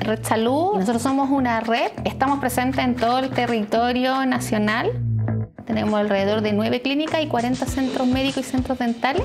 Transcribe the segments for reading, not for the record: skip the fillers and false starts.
Red Salud. Nosotros somos una red, estamos presentes en todo el territorio nacional. Tenemos alrededor de 9 clínicas y 40 centros médicos y centros dentales.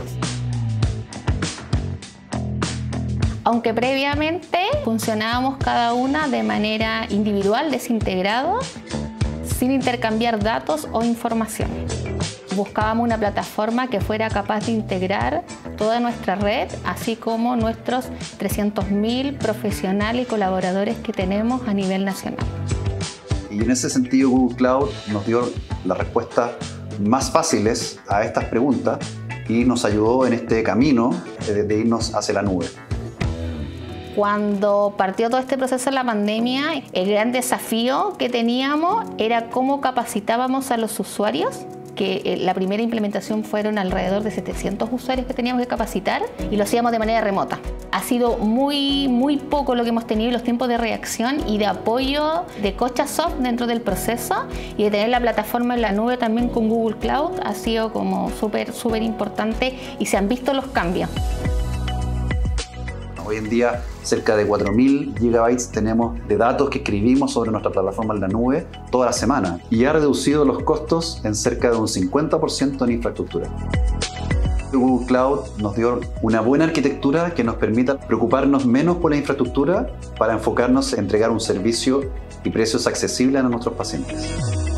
Aunque previamente funcionábamos cada una de manera individual, desintegrado, sin intercambiar datos o información. Buscábamos una plataforma que fuera capaz de integrar toda nuestra red, así como nuestros 300.000 profesionales y colaboradores que tenemos a nivel nacional. Y en ese sentido Google Cloud nos dio las respuestas más fáciles a estas preguntas y nos ayudó en este camino de irnos hacia la nube. Cuando partió todo este proceso de la pandemia, el gran desafío que teníamos era cómo capacitábamos a los usuarios, que la primera implementación fueron alrededor de 700 usuarios que teníamos que capacitar y lo hacíamos de manera remota. Ha sido muy poco lo que hemos tenido, los tiempos de reacción y de apoyo de Cochasoft dentro del proceso, y de tener la plataforma en la nube también con Google Cloud ha sido como súper importante y se han visto los cambios. Hoy en día cerca de 4.000 gigabytes tenemos de datos que escribimos sobre nuestra plataforma en la nube toda la semana y ha reducido los costos en cerca de un 50% en infraestructura. Google Cloud nos dio una buena arquitectura que nos permita preocuparnos menos por la infraestructura para enfocarnos en entregar un servicio y precios accesibles a nuestros pacientes.